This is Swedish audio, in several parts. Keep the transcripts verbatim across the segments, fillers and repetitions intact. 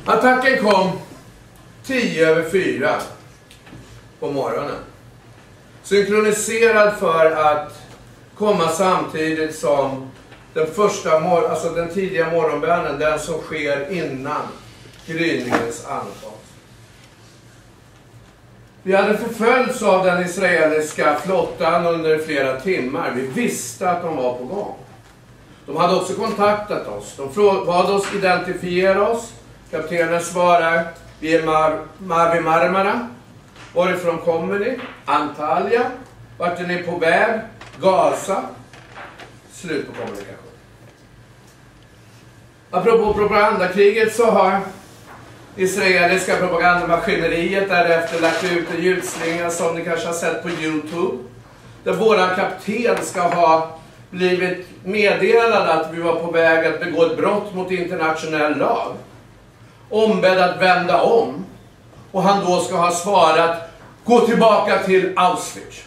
Attacken kom tio över fyra på morgonen. Synkroniserad för att komma samtidigt som den första mor- alltså den tidiga morgonbönen, den som sker innan gryningens ankomst. Vi hade förföljts av den israeliska flottan under flera timmar. Vi visste att de var på gång. De hade också kontaktat oss. De bad oss identifiera oss. Kaptenen svarar: vi är Mar- Mavi Marmara. Varifrån kommer ni? Antalya. Vart är ni på väg? Gaza. Slut på kommunikation. Apropå propagandakriget så har israeliska propagandamaskineriet därefter lagt ut en ljudslinga som ni kanske har sett på YouTube. Där våran kapten ska ha blivit meddelad att vi var på väg att begå ett brott mot internationell lag. Ombedd att vända om. Och han då ska ha svarat: gå tillbaka till Auschwitz.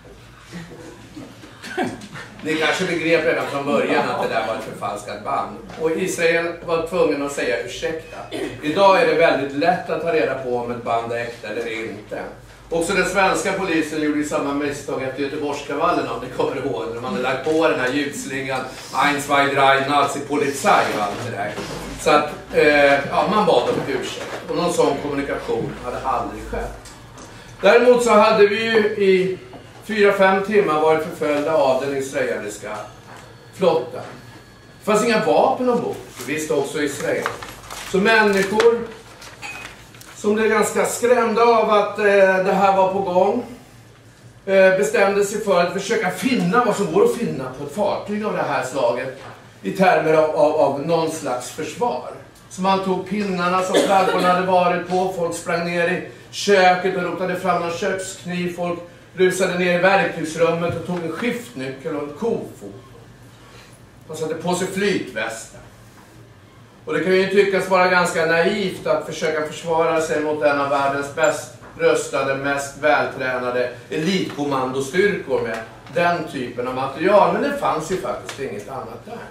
Ni kanske begrep redan från början att det där var ett förfalskat band. Och Israel var tvungen att säga ursäkta. Idag är det väldigt lätt att ta reda på om ett band är äkta eller inte. Också den svenska polisen gjorde samma misstag efter Göteborgskravallen, om ni kommer ihåg. När man hade lagt på den här ljudslingan Ein, zwei, drei, Nazi-Polizei och allt det där. Så att eh, ja, man bad om ursäkt. Och någon sån kommunikation hade aldrig skett. Däremot så hade vi ju i fyra fem timmar varit förföljda av den israeliska flottan. Det fanns inga vapen ombord, det visste också Israel. Så människor som blev ganska skrämda av att eh, det här var på gång eh, bestämde sig för att försöka finna vad som går att finna på ett fartyg av det här slaget i termer av, av, av någon slags försvar. Så man tog pinnarna som flaggorna hade varit på, folk sprang ner i köket och rotade fram en kökskniv, folk rusade ner i verktygsrummet och tog en skiftnyckel och en kofot. Man satte på sig flytvästen. Och det kan ju tyckas vara ganska naivt att försöka försvara sig mot en av världens bäst röstade, mest vältränade elitkommandostyrkor med den typen av material. Men det fanns ju faktiskt inget annat där.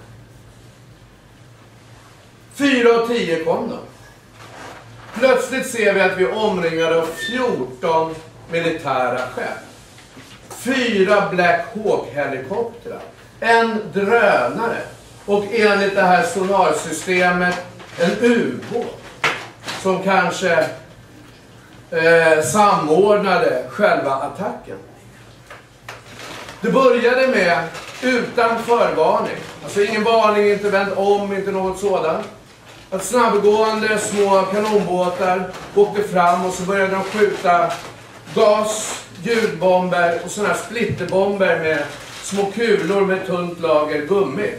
Fyra och tio kom de. Plötsligt ser vi att vi är omringade av fjorton militära skepp. Fyra Black Hawk-helikoptrar. En drönare. Och enligt det här sonarsystemet en ubåt. Som kanske eh, samordnade själva attacken. Det började med utan förvarning. Alltså ingen varning, inte vänt om, inte något sådant. Att snabbgående små kanonbåtar åkte fram och så började de skjuta gas, ljudbomber och sådana här splitterbomber med små kulor med tunt lager gummi.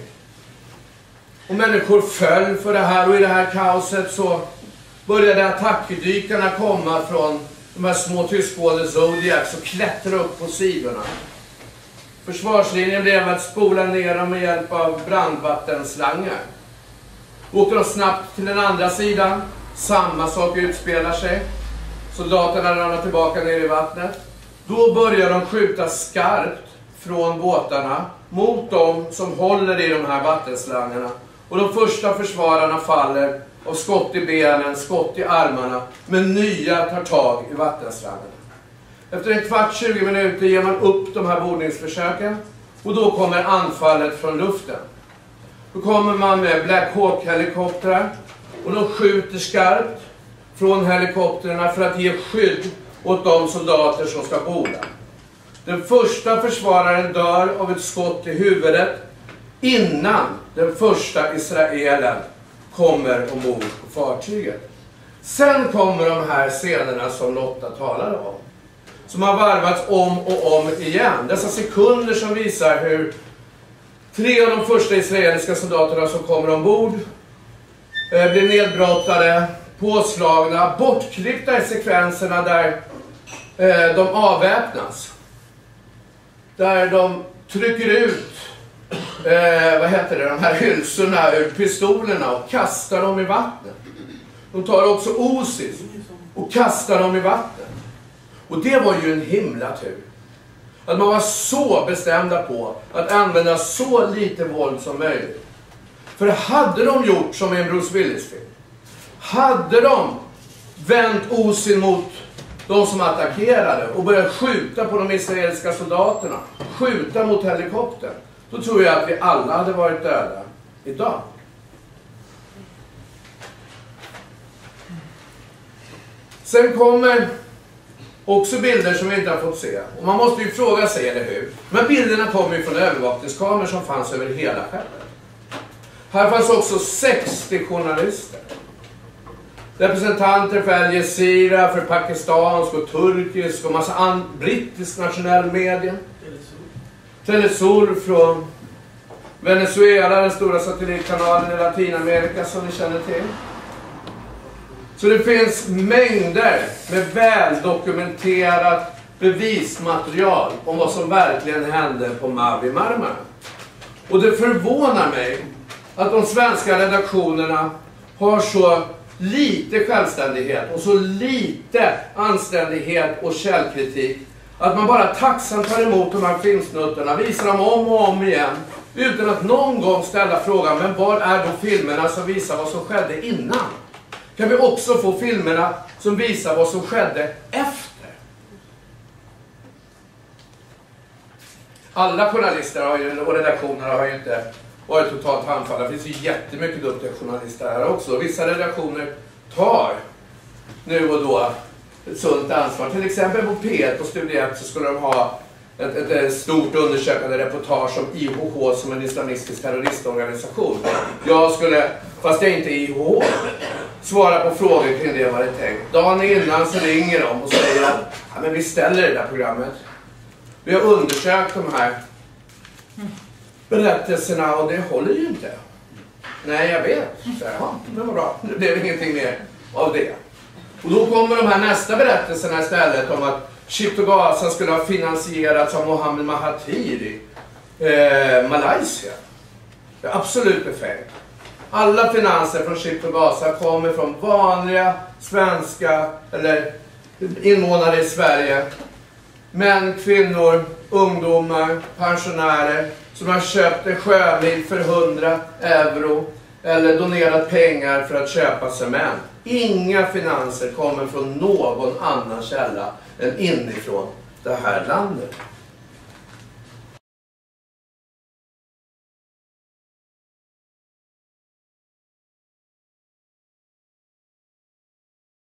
Och människor föll för det här, och i det här kaoset så började attackdykarna komma från de här små tyskgående Zodiacs och klättra upp på sidorna. Försvarslinjen blev att spola ner dem med hjälp av brandvattenslangar. Åkte de snabbt till den andra sidan. Samma sak utspelar sig. Soldaterna ramlar tillbaka ner i vattnet. Då börjar de skjuta skarpt från båtarna mot dem som håller i de här vattenslangarna. Och de första försvararna faller av skott i benen, skott i armarna. Men nya tar tag i vattenslangarna. Efter en kvart, tjugo minuter ger man upp de här bordningsförsöken. Och då kommer anfallet från luften. Då kommer man med Black Hawk-helikoptrar. Och de skjuter skarpt från helikopterna för att ge skydd åt de soldater som ska borda. Den första försvararen dör av ett skott i huvudet innan den första israelen kommer ombord på fartyget. Sen kommer de här scenerna som Lotta talade om. Som har varvats om och om igen. Dessa sekunder som visar hur tre av de första israeliska soldaterna som kommer ombord eh, blir nedbrottade, påslagna, bortklippta i sekvenserna där eh, de avväpnas. Där de trycker ut eh, vad heter det, de här hylsorna ur pistolerna och kastar dem i vattnet. De tar också osis och kastar dem i vattnet. Och det var ju en himla tur. Att man var så bestämda på att använda så lite våld som möjligt. För hade de gjort som i en Bruce Willis-film, Hade de vänt osin mot de som attackerade och börjat skjuta på de israeliska soldaterna, skjuta mot helikoptern, då tror jag att vi alla hade varit döda idag. Sen kommer också bilder som vi inte har fått se. Och man måste ju fråga sig, eller hur? Men bilderna kommer ju från övervakningskameror som fanns över hela skeppet. Här fanns också sextio journalister. Representanter för Al Jazeera, för pakistansk och turkisk och massa an- brittisk nationell media. Telesur från Venezuela, den stora satellitkanalen i Latinamerika som ni känner till. Så det finns mängder med väldokumenterat bevismaterial om vad som verkligen hände på Mavi Marmara. Och det förvånar mig att de svenska redaktionerna har så lite självständighet och så lite anständighet och källkritik att man bara tacksamt tar emot de här filmsnuttarna, visar dem om och om igen utan att någon gång ställa frågan, men var är då filmerna som visar vad som skedde innan? Kan vi också få filmerna som visar vad som skedde efter? Alla journalister har ju, och redaktioner har ju inte varit totalt handfallna. Det finns ju jättemycket duktiga journalister här också. Vissa redaktioner tar nu och då ett sunt ansvar. Till exempel på P ett och Studio ett så skulle de ha ett, ett, ett stort undersökande reportage om I H H som en islamistisk terroristorganisation. Jag skulle, fast jag inte är I H H, svara på frågor kring det var det tänkt. Dagen innan så ringer de och säger att ja, men vi ställer det där programmet. Vi har undersökt de här berättelserna och det håller ju inte. Nej, jag vet. Så, ja, det var bra. Det blev ingenting mer av det. Och då kommer de här nästa berättelserna istället om att Ship to Gaza skulle ha finansierats av Mohammed Mahathir i eh, Malaysia. Det är absolut befängt. Alla finanser från Ship to Gaza kommer från vanliga svenska eller invånare i Sverige. Män, kvinnor, ungdomar, pensionärer som har köpt en sjömil för hundra euro eller donerat pengar för att köpa cement. Inga finanser kommer från någon annan källa än inifrån det här landet.